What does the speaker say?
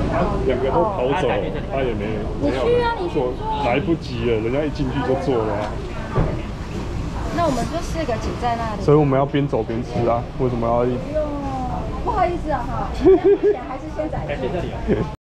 两个都跑走，他也没有做，来不及了，人家一进去就做了。 那我们就4个挤在那里。 所以我们要边走边吃啊？为什么要？ 不好意思啊哈，还是先载。